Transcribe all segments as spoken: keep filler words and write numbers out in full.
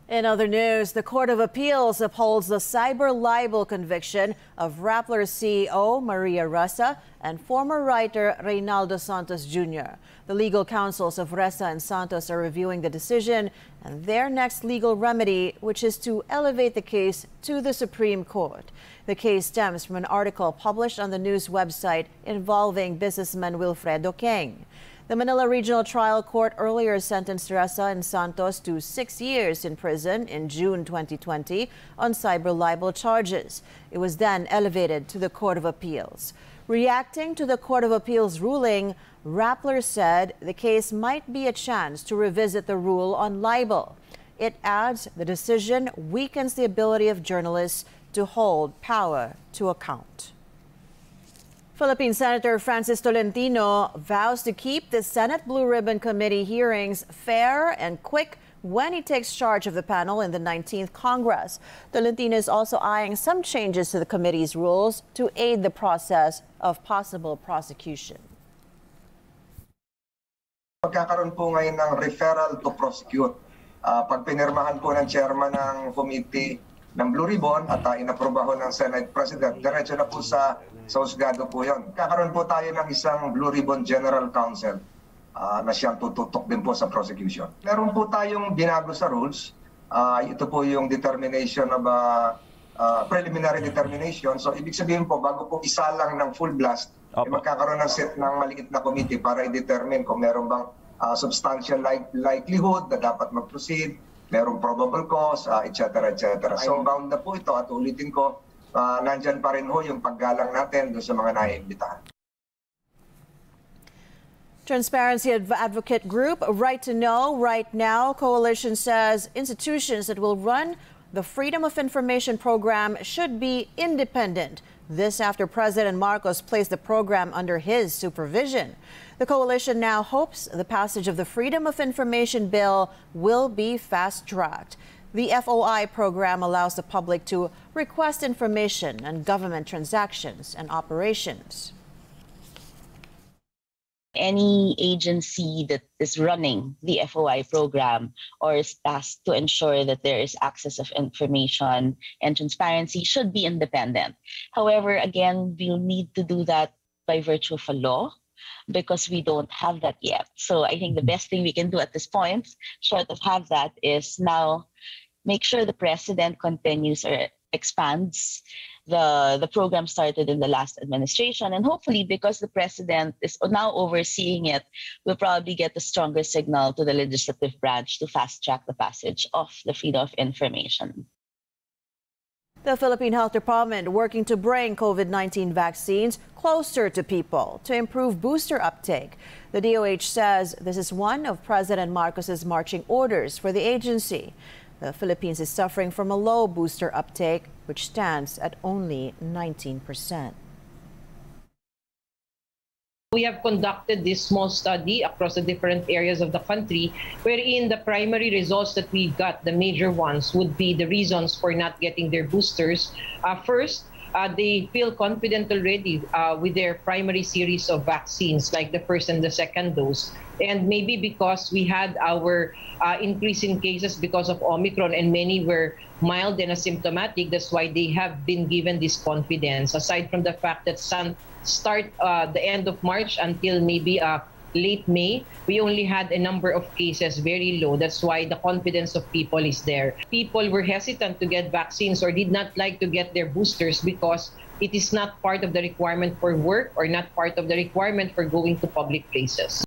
In other news, the Court of Appeals upholds the cyber libel conviction of Rappler C E O Maria Ressa and former writer Reynaldo Santos Junior The legal counsels of Ressa and Santos are reviewing the decision and their next legal remedy, which is to elevate the case to the Supreme Court. The case stems from an article published on the news website involving businessman Wilfredo Keng. The Manila Regional Trial Court earlier sentenced Ressa and Santos to six years in prison in June twenty twenty on cyber libel charges. It was then elevated to the Court of Appeals. Reacting to the Court of Appeals ruling, Rappler said the case might be a chance to revisit the rule on libel. It adds the decision weakens the ability of journalists to hold power to account. Philippine Senator Francis Tolentino vows to keep the Senate Blue Ribbon Committee hearings fair and quick when he takes charge of the panel in the nineteenth Congress. Tolentino is also eyeing some changes to the committee's rules to aid the process of possible prosecution. Magkakaroon po ngayon ng referral to prosecute. Uh, pag pinirmahan po ng chairman ng committee ng Blue Ribbon at uh, inaprobaho ng Senate President, diretso na po sa, sa husgado po yun. Kakaroon po tayo ng isang Blue Ribbon General Counsel uh, na siyang tututok din po sa prosecution. Meron po tayong binago sa rules. Uh, ito po yung determination of uh, uh, preliminary determination. So ibig sabihin po, bago po isa lang ng full blast, eh, magkakaroon ng set ng maliit na committee para i-determine kung meron bang uh, substantial like, likelihood na dapat mag-proceed, merong probable cause, uh, et cetera, et cetera. So, bound na po ito at ulitin ko, uh, nandyan pa rin ho yung paggalang natin doon sa mga naiimbitahan. Transparency Advocate Group, Right to Know, Right Now coalition says institutions that will run the Freedom of Information program should be independent. This after President Marcos placed the program under his supervision. The coalition now hopes the passage of the Freedom of Information bill will be fast-tracked. The F O I program allows the public to request information on government transactions and operations. Any agency that is running the F O I program or is tasked to ensure that there is access of information and transparency should be independent. However, again, we'll need to do that by virtue of a law because we don't have that yet. So I think the best thing we can do at this point, short of have that, is now make sure the president continues or expands the, the program started in the last administration. And hopefully, because the president is now overseeing it, we'll probably get a stronger signal to the legislative branch to fast-track the passage of the Freedom of Information. The Philippine Health Department working to bring COVID nineteen vaccines closer to people to improve booster uptake. The D O H says this is one of President Marcos's marching orders for the agency. The Philippines is suffering from a low booster uptake, which stands at only nineteen percent. We have conducted this small study across the different areas of the country, wherein the primary results that we got, the major ones, would be the reasons for not getting their boosters. Uh, first, uh, they feel confident already uh, with their primary series of vaccines, like the first and the second dose. And maybe because we had our uh, increase in cases because of Omicron and many were mild and asymptomatic, that's why they have been given this confidence. Aside from the fact that some start uh, the end of March until maybe uh, late May, we only had a number of cases very low. That's why the confidence of people is there. People were hesitant to get vaccines or did not like to get their boosters because it is not part of the requirement for work or not part of the requirement for going to public places.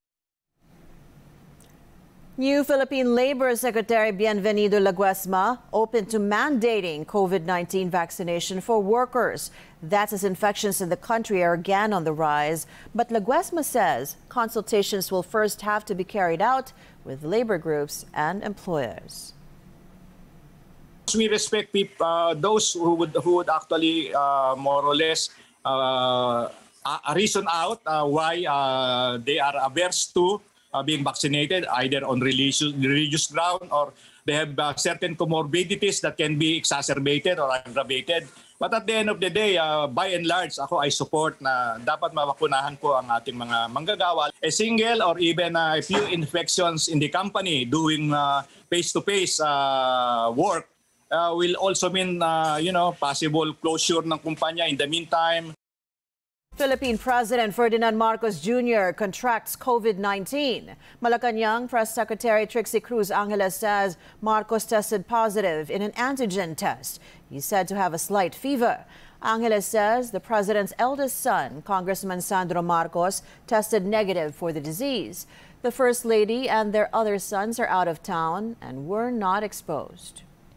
New Philippine Labor Secretary Bienvenido Laguesma open to mandating COVID nineteen vaccination for workers. That's as infections in the country are again on the rise. But Laguesma says consultations will first have to be carried out with labor groups and employers. We respect people, uh, those who would, who would actually uh, more or less uh, reason out uh, why uh, they are averse to Uh, being vaccinated, either on religious, religious ground or they have uh, certain comorbidities that can be exacerbated or aggravated But at the end of the day, uh, by and large, ako I support na dapat mabakunahan po ang ating mga manggagawa. A single or even a few infections in the company doing uh, face-to-face uh, work uh, will also mean, uh, you know, possible closure ng kumpanya in the meantime. Philippine President Ferdinand Marcos Junior contracts COVID nineteen. Malacanang Press Secretary Trixie Cruz Angeles says Marcos tested positive in an antigen test. He's said to have a slight fever. Angeles says the president's eldest son, Congressman Sandro Marcos, tested negative for the disease. The First Lady and their other sons are out of town and were not exposed.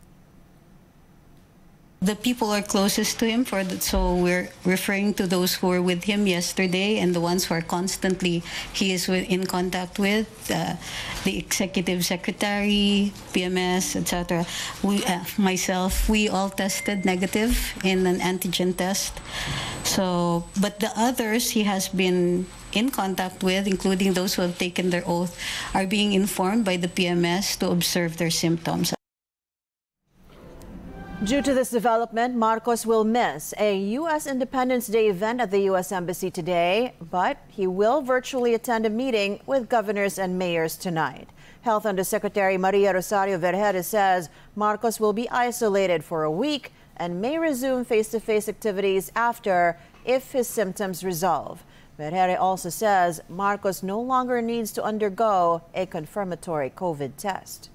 The people are closest to him, for the, so we're referring to those who were with him yesterday and the ones who are constantly he is with, in contact with, uh, the executive secretary, P M S, et cetera. We, uh, myself, we all tested negative in an antigen test. So, but the others he has been in contact with, including those who have taken their oath, are being informed by the P M S to observe their symptoms. Due to this development, Marcos will miss a U S Independence Day event at the U S Embassy today, but he will virtually attend a meeting with governors and mayors tonight. Health Undersecretary Maria Rosario Vergeire says Marcos will be isolated for a week and may resume face-to-face activities after if his symptoms resolve. Vergeire also says Marcos no longer needs to undergo a confirmatory COVID test.